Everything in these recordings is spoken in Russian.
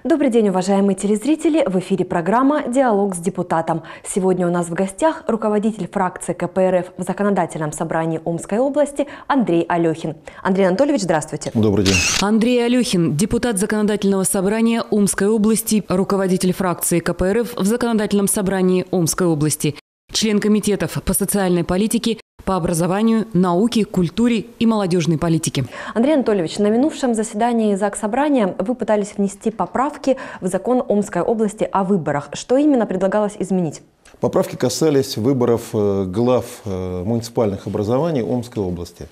Добрый день, уважаемые телезрители! В эфире программа «Диалог с депутатом». Сегодня у нас в гостях руководитель фракции КПРФ в Законодательном собрании Омской области Андрей Алехин. Андрей Анатольевич, здравствуйте. Добрый день. Андрей Алехин, депутат Законодательного собрания Омской области, руководитель фракции КПРФ в Законодательном собрании Омской области, член комитетов по социальной политике, по образованию, науке, культуре и молодежной политике. Андрей Анатольевич, на минувшем заседании Заксобрания вы пытались внести поправки в закон Омской области о выборах. Что именно предлагалось изменить? Поправки касались выборов глав муниципальных образований Омской области.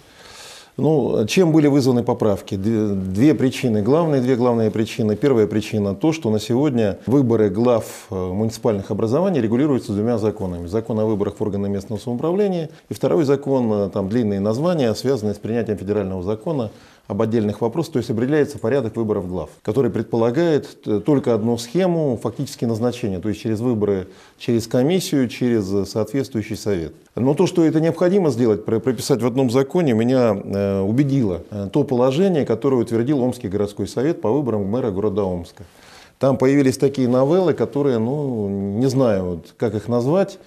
Чем были вызваны поправки? Две причины. Две главные причины. Первая причина – то, что на сегодня выборы глав муниципальных образований регулируются двумя законами. Закон о выборах в органы местного самоуправления и второй закон, там длинные названия, связанные с принятием федерального закона об отдельных вопросах, то есть определяется порядок выборов глав, который предполагает только одну схему фактически назначения, то есть через выборы, через комиссию, через соответствующий совет. Но то, что это необходимо сделать, прописать в одном законе, меня убедило то положение, которое утвердил Омский городской совет по выборам мэра города Омска. Там появились такие новеллы, которые, не знаю, как их назвать,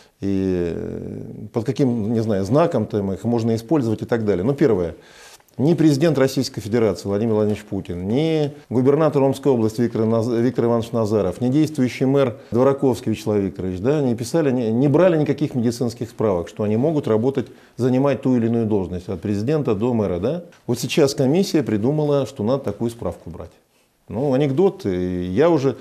и под каким, не знаю, знаком там их можно использовать и так далее. Первое. Ни президент Российской Федерации Владимир Владимирович Путин, ни губернатор Омской области Виктор Иванович Назаров, ни действующий мэр Двораковский Вячеслав Викторович не брали никаких медицинских справок, что они могут работать, занимать ту или иную должность от президента до мэра. Да? Вот сейчас комиссия придумала, что надо такую справку брать. Анекдот. Я уже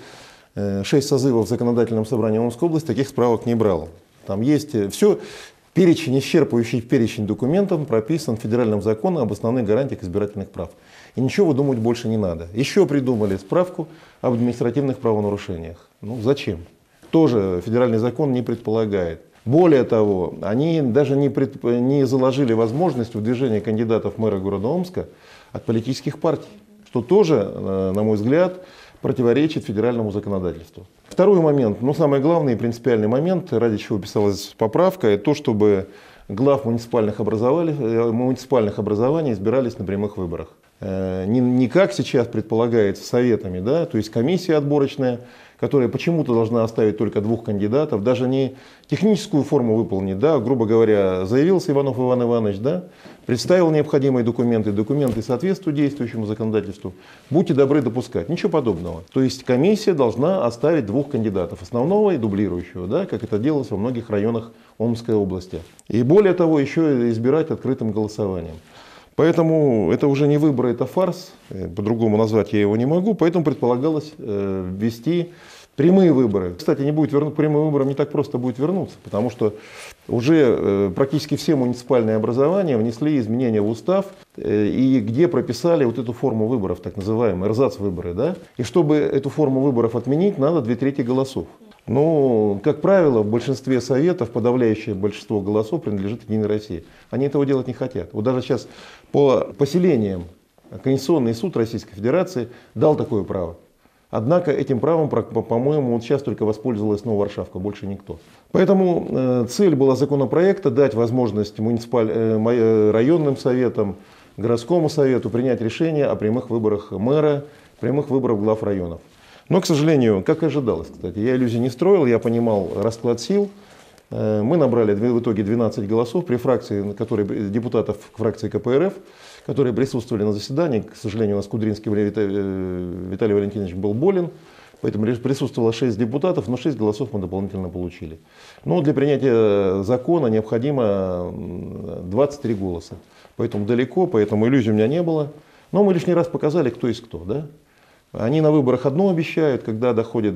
6 созывов в Законодательном собрании Омской области таких справок не брал. Там есть все. Перечень, исчерпывающий перечень документов прописан в федеральном законе об основных гарантиях избирательных прав. И ничего выдумывать больше не надо. Еще придумали справку об административных правонарушениях. Зачем? Тоже федеральный закон не предполагает. Более того, они даже не заложили возможность выдвижения кандидатов в мэра города Омска от политических партий, что тоже, на мой взгляд, противоречит федеральному законодательству. Второй момент, самый главный и принципиальный момент, ради чего писалась поправка, это то, чтобы глав муниципальных образований избирались на прямых выборах. Не как сейчас предполагается советами, да, то есть комиссия отборочная, которая почему-то должна оставить только 2 кандидатов, даже не техническую форму выполнить, да, грубо говоря, заявился Иванов Иван Иванович, да, представил необходимые документы соответствуют действующему законодательству, будьте добры допускать. Ничего подобного. То есть комиссия должна оставить 2 кандидатов, основного и дублирующего, да, как это делалось во многих районах Омской области. И более того, еще избирать открытым голосованием. Поэтому это уже не выборы, это фарс, по-другому назвать я его не могу, поэтому предполагалось ввести прямые выборы. Кстати, к прямым выборам не так просто будет вернуться, потому что уже практически все муниципальные образования внесли изменения в устав, и где прописали вот эту форму выборов, так называемые эрзац-выборы. Да? И чтобы эту форму выборов отменить, надо 2/3 голосов. Как правило, в большинстве советов подавляющее большинство голосов принадлежит Единой России. Они этого делать не хотят. Вот даже сейчас по поселениям Конституционный суд Российской Федерации дал такое право. Однако этим правом, по-моему, сейчас только воспользовалась Нововаршавка, больше никто. Поэтому цель была законопроекта дать возможность районным советам, городскому совету принять решение о прямых выборах мэра, прямых выборах глав районов. Но, к сожалению, как и ожидалось, кстати, я иллюзий не строил, я понимал расклад сил. Мы набрали в итоге 12 голосов при фракции, депутатов фракции КПРФ, которые присутствовали на заседании. К сожалению, у нас Кудринский Виталий Валентинович был болен, поэтому присутствовало 6 депутатов, но 6 голосов мы дополнительно получили. Но для принятия закона необходимо 23 голоса. Поэтому далеко, поэтому иллюзий у меня не было. Но мы лишний раз показали, кто есть кто. Да? Они на выборах одно обещают, когда доходит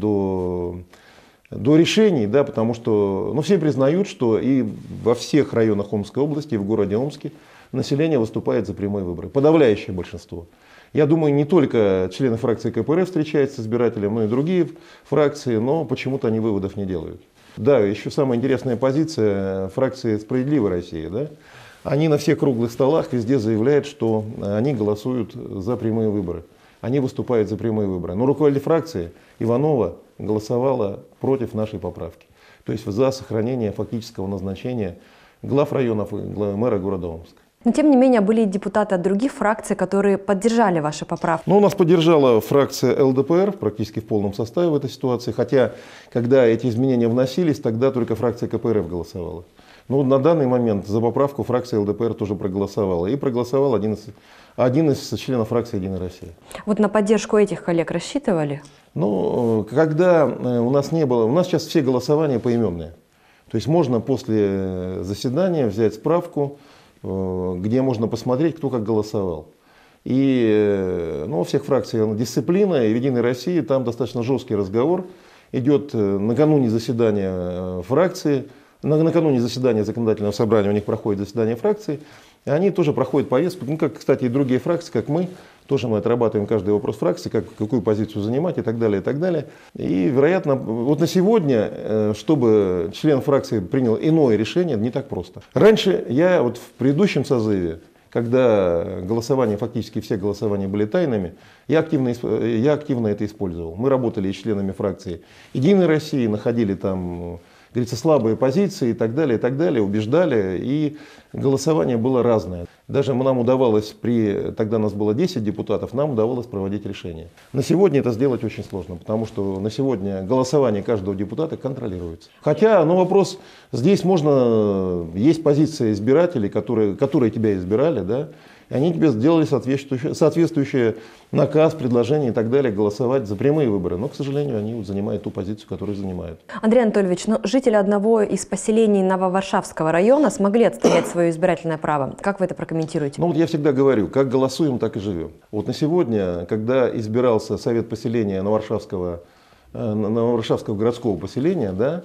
до решений, да, потому что все признают, что и во всех районах Омской области, и в городе Омске население выступает за прямые выборы. Подавляющее большинство. Я думаю, не только члены фракции КПРФ встречаются с избирателем, но и другие фракции, но почему-то они выводов не делают. Да, еще самая интересная позиция фракции «Справедливой России». Да? Они на всех круглых столах везде заявляют, что они голосуют за прямые выборы. Они выступают за прямые выборы. Но руководитель фракции Иванова голосовала против нашей поправки. То есть за сохранение фактического назначения глав районов и мэра города Омска. Но тем не менее были депутаты от других фракций, которые поддержали ваши поправки. Ну, у нас поддержала фракция ЛДПР практически в полном составе в этой ситуации. Хотя, когда эти изменения вносились, тогда только фракция КПРФ голосовала. Но на данный момент за поправку фракция ЛДПР тоже проголосовала. И проголосовал один из членов фракции «Единая Россия». Вот на поддержку этих коллег рассчитывали? Ну, когда у нас не было, у нас сейчас все голосования поименные. То есть можно после заседания взять справку, где можно посмотреть, кто как голосовал. И у всех фракций дисциплина, и в «Единой России» там достаточно жесткий разговор идет накануне заседания фракции, накануне заседания законодательного собрания у них проходит заседание фракции, и они тоже проходят повестку, как, кстати, и другие фракции, как мы, тоже мы отрабатываем каждый вопрос фракции, какую позицию занимать и так далее, и так далее. И, вероятно, вот на сегодня, чтобы член фракции принял иное решение, не так просто. Раньше я вот в предыдущем созыве, когда голосование, фактически все голосования были тайными, я активно это использовал. Мы работали с членами фракции «Единой России», находили там, говорится, слабые позиции и так далее, убеждали, и голосование было разное. Даже нам удавалось, тогда нас было 10 депутатов, нам удавалось проводить решения. На сегодня это сделать очень сложно, потому что на сегодня голосование каждого депутата контролируется. Хотя, вопрос, здесь есть позиция избирателей, которые тебя избирали, да, и они тебе сделали соответствующий наказ, предложение и так далее, голосовать за прямые выборы. Но, к сожалению, они занимают ту позицию, которую занимают. Андрей Анатольевич, жители одного из поселений Нововаршавского района смогли отстоять свое избирательное право. Как вы это прокомментируете? Я всегда говорю, как голосуем, так и живем. Вот на сегодня, когда избирался совет поселения Нововаршавского городского поселения, да,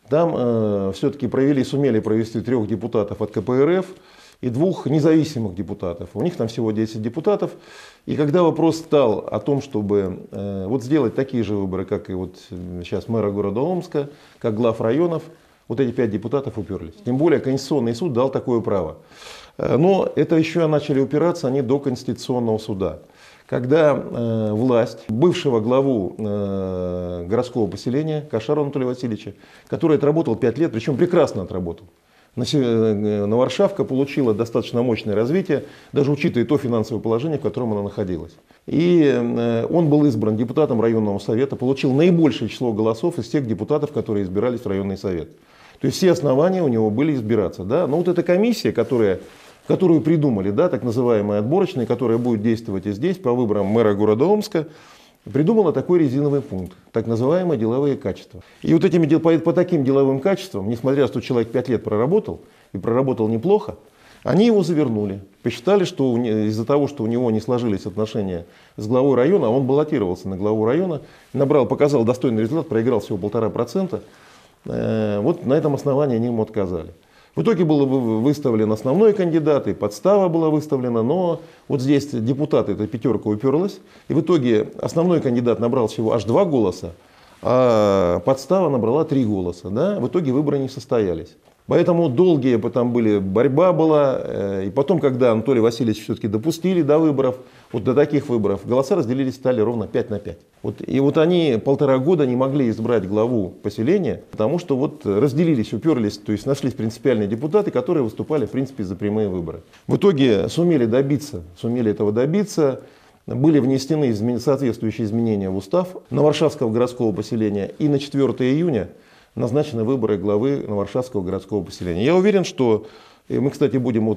там все-таки сумели провести 3 депутатов от КПРФ и 2 независимых депутатов. У них там всего 10 депутатов. И когда вопрос стал о том, чтобы сделать такие же выборы, как и сейчас мэра города Омска, как глав районов, вот эти 5 депутатов уперлись. Тем более Конституционный суд дал такое право. Но это еще начали упираться они до Конституционного суда. Когда власть бывшего главу городского поселения Кошарова Анатолия Васильевича, который отработал 5 лет, причем прекрасно отработал, Нововаршавка получила достаточно мощное развитие, даже учитывая то финансовое положение, в котором она находилась. И он был избран депутатом районного совета, получил наибольшее число голосов из тех депутатов, которые избирались в районный совет. То есть все основания у него были избираться. Да? Но вот эта комиссия, которую придумали, да, так называемая отборочная, которая будет действовать и здесь по выборам мэра города Омска, придумала такой резиновый пункт, так называемые деловые качества. И вот по таким деловым качествам, несмотря на то, что человек 5 лет проработал, и проработал неплохо, они его завернули. Посчитали, что из-за того, что у него не сложились отношения с главой района, он баллотировался на главу района, показал достойный результат, проиграл всего 1,5%. Вот на этом основании они ему отказали. В итоге был выставлен основной кандидат, и подстава была выставлена, но вот здесь депутаты, эта 5 уперлась, и в итоге основной кандидат набрал всего аж 2 голоса, а подстава набрала 3 голоса. Да? В итоге выборы не состоялись. Поэтому долгие там борьба была, и потом, когда Анатолия Васильевича все-таки допустили до выборов, до таких выборов, голоса разделились, стали ровно 5 на 5. И они 1,5 года не могли избрать главу поселения, потому что разделились, уперлись, то есть нашлись принципиальные депутаты, которые выступали в принципе за прямые выборы. В итоге сумели этого добиться, были внесены соответствующие изменения в устав Нововаршавского городского поселения, и на 4 июня назначены выборы главы Нововаршавского городского поселения. Я уверен, что мы, кстати, будем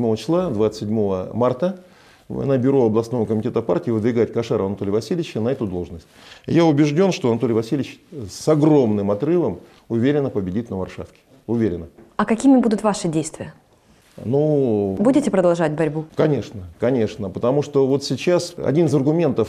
27 марта на бюро областного комитета партии выдвигать Кошарова Анатолия Васильевича на эту должность. Я убежден, что Анатолий Васильевич с огромным отрывом уверенно победит в Нововаршавке. Уверенно. А какими будут ваши действия? Будете продолжать борьбу? Конечно, потому что сейчас один из аргументов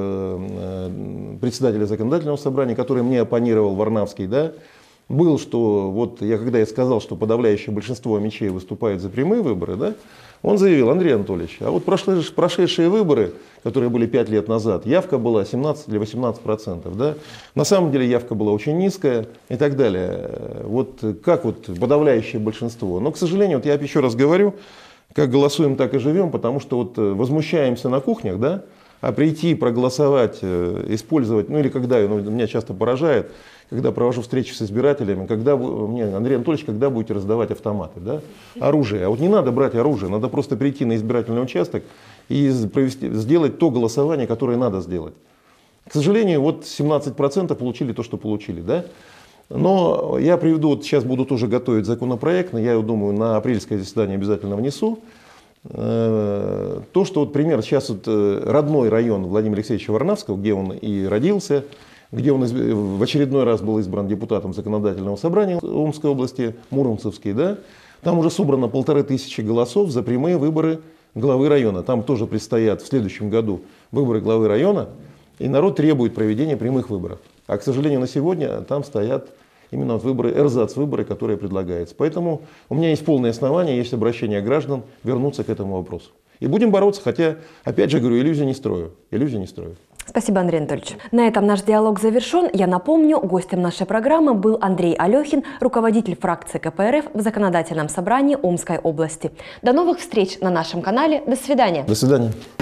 председателя законодательного собрания, который мне оппонировал, Варнавский, да, был, что когда я сказал, что подавляющее большинство мечей выступает за прямые выборы, да, он заявил: Андрей Анатольевич, а прошедшие выборы, которые были 5 лет назад, явка была 17 или 18%. Да? На самом деле явка была очень низкая и так далее. Как подавляющее большинство? Но, к сожалению, я еще раз говорю, как голосуем, так и живем, потому что возмущаемся на кухнях, да? А прийти, проголосовать, использовать, ну или когда, меня часто поражает, когда провожу встречи с избирателями, Андрей Анатольевич, когда будете раздавать автоматы, да? Оружие. А вот не надо брать оружие, надо просто прийти на избирательный участок и сделать то голосование, которое надо сделать. К сожалению, вот 17% получили то, что получили, да? Но я приведу, вот сейчас буду тоже готовить законопроект, но я думаю, на апрельское заседание обязательно внесу. То, что вот пример, сейчас вот родной район Владимира Алексеевича Варнавского, где он и родился, где он в очередной раз был избран депутатом законодательного собрания Омской области, Муромцевский, да, там уже собрано 1500 голосов за прямые выборы главы района. Там тоже предстоят в следующем году выборы главы района, и народ требует проведения прямых выборов. А, к сожалению, на сегодня там стоят именно вот выборы, эрзац-выборы, которые предлагаются. Поэтому у меня есть полное основание, есть обращение граждан вернуться к этому вопросу. И будем бороться, хотя, опять же говорю, иллюзий не строю. Спасибо, Андрей Анатольевич. На этом наш диалог завершен. Я напомню, гостем нашей программы был Андрей Алехин, руководитель фракции КПРФ в Законодательном собрании Омской области. До новых встреч на нашем канале. До свидания. До свидания.